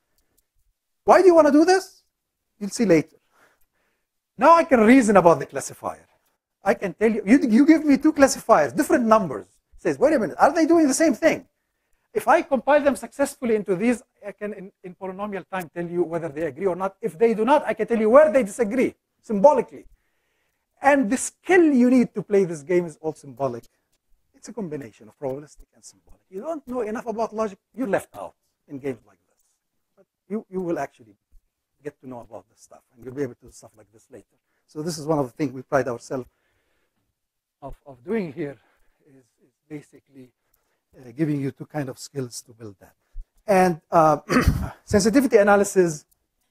Why do you want to do this? You'll see later. Now I can reason about the classifier. I can tell you, you give me 2 classifiers, different numbers. It says, wait a minute, are they doing the same thing? If I compile them successfully into these, I can, in polynomial time, tell you whether they agree or not. If they do not, I can tell you where they disagree, symbolically. And the skill you need to play this game is all symbolic. It's a combination of probabilistic and symbolic. You don't know enough about logic, you're left out in games like this. But you will actually get to know about this stuff, and you'll be able to do stuff like this later. So this is one of the things we pride ourselves of doing here is basically giving you 2 kind of skills to build that. And sensitivity analysis,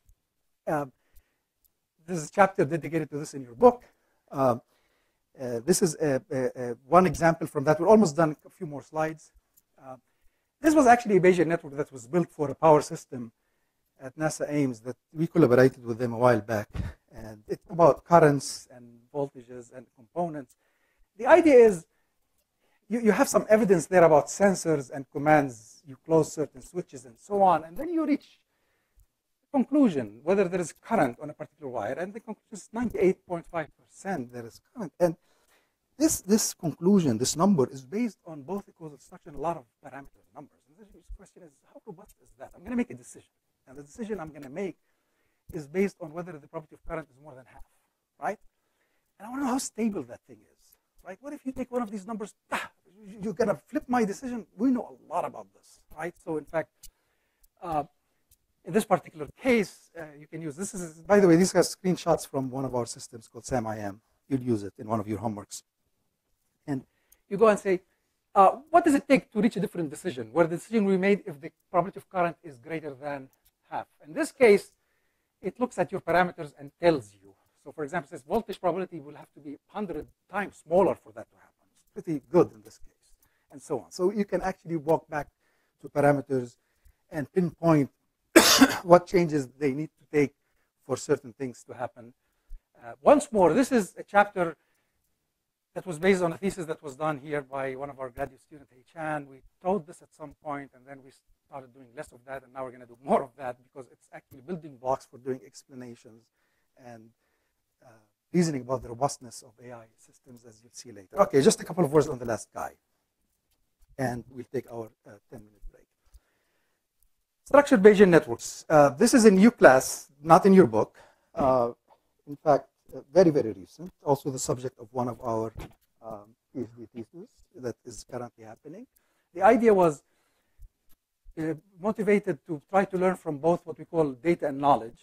this is a chapter dedicated to this in your book. This is one example from that. We're almost done, a few more slides. This was actually a Bayesian network that was built for a power system at NASA Ames that we collaborated with them a while back. And it's about currents and voltages and components. The idea is you have some evidence there about sensors and commands. You close certain switches and so on. And then you reach a conclusion, whether there is current on a particular wire. And the conclusion is 98.5% there is current. And this conclusion, this number, is based on both the causal structure and a lot of parameter numbers. And the question is, how robust is that? I'm going to make a decision. And the decision I'm going to make is based on whether the probability of current is more than half, right? And I want to know how stable that thing is, right? What if you take one of these numbers, you're going to flip my decision? We know a lot about this, right? So in fact, in this particular case, you can use, this is, by the way, these are screenshots from one of our systems called SAM-IM. You'll use it in one of your homeworks. And you go and say, what does it take to reach a different decision, where the decision we made if the probability of current is greater than half? In this case, it looks at your parameters and tells you. So for example, it says voltage probability will have to be 100 times smaller for that to happen. It's pretty good in this case, and so on. So you can actually walk back to parameters and pinpoint what changes they need to take for certain things to happen. Once more, this is a chapter that was based on a thesis that was done here by one of our graduate students, Hei Chan. We taught this at some point, and then we started doing less of that, and now we're going to do more of that because it's actually building blocks for doing explanations and reasoning about the robustness of AI systems, as you'll see later. Okay, just a couple of words on the last guy, and we'll take our 10-minute break. Structured Bayesian networks. This is a new class, not in your book. In fact, very, very recent. Also the subject of one of our PhD theses that is currently happening. The idea was motivated to try to learn from both what we call data and knowledge.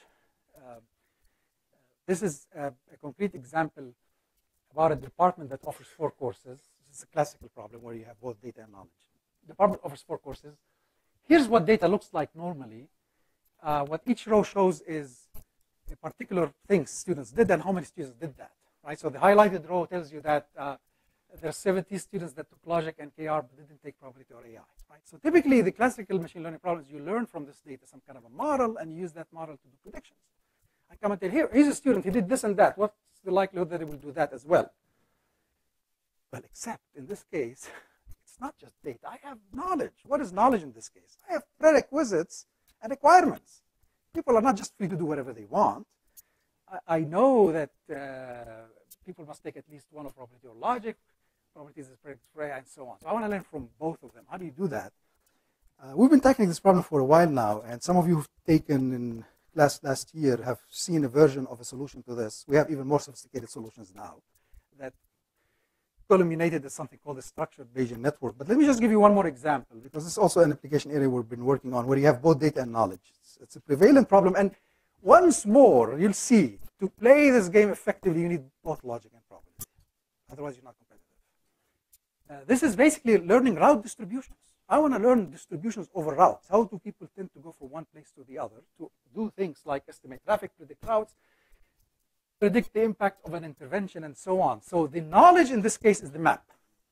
This is a concrete example about a department that offers 4 courses. This is a classical problem where you have both data and knowledge. The department offers 4 courses. Here's what data looks like normally. What each row shows is a particular thing students did and how many students did that. Right? So the highlighted row tells you that there are 70 students that took logic and KR but didn't take probability or AI. Right? So typically the classical machine learning problems, you learn from this data some kind of a model and use that model to do predictions. I come and tell here's a student, he did this and that. What's the likelihood that he will do that as well? Well, except in this case, it's not just data. I have knowledge. What is knowledge in this case? I have prerequisites and requirements. People are not just free to do whatever they want. I know that people must take at least one of probability or logic. Probabilities is predicted for AI and so on. So I want to learn from both of them. How do you do that? We've been tackling this problem for a while now, and some of you who've taken in class last year have seen a version of a solution to this. We have even more sophisticated solutions now that culminated as something called a structured Bayesian network. But let me just give you one more example, because this is also an application area we've been working on where you have both data and knowledge. It's a prevalent problem. And once more, you'll see, to play this game effectively, you need both logic and probability. Otherwise, you're not competitive. This is basically learning route distributions. I want to learn distributions over routes. How do people tend to go from one place to the other to do things like estimate traffic, predict routes, predict the impact of an intervention, and so on. So the knowledge in this case is the map,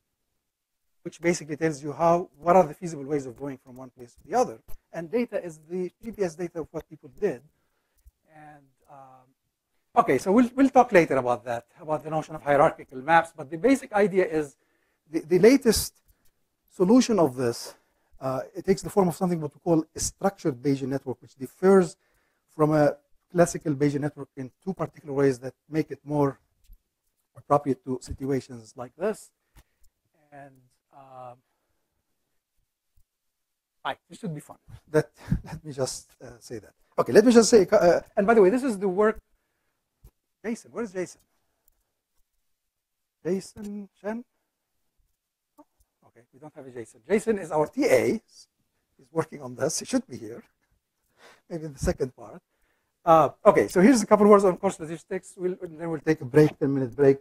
which basically tells you what are the feasible ways of going from one place to the other. And data is the GPS data of what people did. And okay, so we'll talk later about that, about the notion of hierarchical maps. But the basic idea is the latest solution of this, it takes the form of something what we call a structured Bayesian network, which differs from a classical Bayesian network in 2 particular ways that make it more appropriate to situations like this. And this should be fun. Let me just say that. Okay, let me just say, and by the way, this is the work. Jason, where is Jason? Jason Chen? Oh, okay, we don't have a Jason. Jason is our TA. He's working on this. He should be here, maybe in the second part. Okay, so here's a couple words on course logistics. Then we'll take a break, 10-minute break.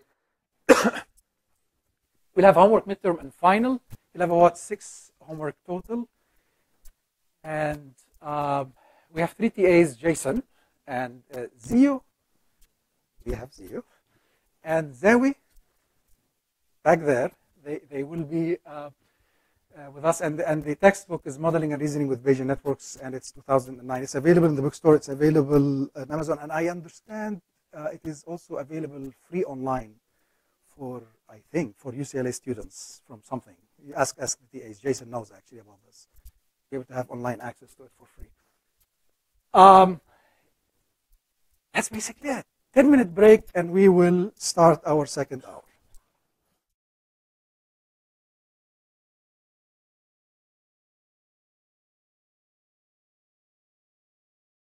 We'll have homework, midterm, and final. We'll have about 6 homework total. And we have 3 TAs, Jason and Zio. We have Zio. And Zoe, back there. They will be with us. And the textbook is Modeling and Reasoning with Bayesian Networks, and it's 2009. It's available in the bookstore. It's available on Amazon. And I understand it is also available free online for, I think, for UCLA students from something. You ask the TAs. Jason knows actually about this. Be able to have online access to it for free. That's basically it. 10-minute break, and we will start our second hour.